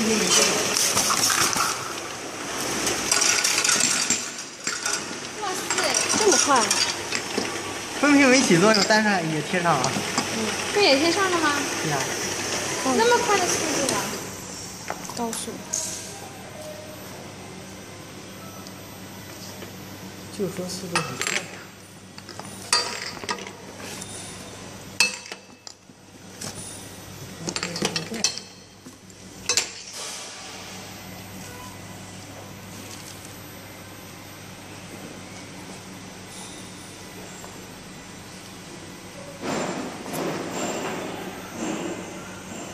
哇塞，这么快！ 分屏没起作用，但是也贴上了。 这也贴上了吗？ 对呀。 那么快的速度啊！ 高速。 就说速度很快。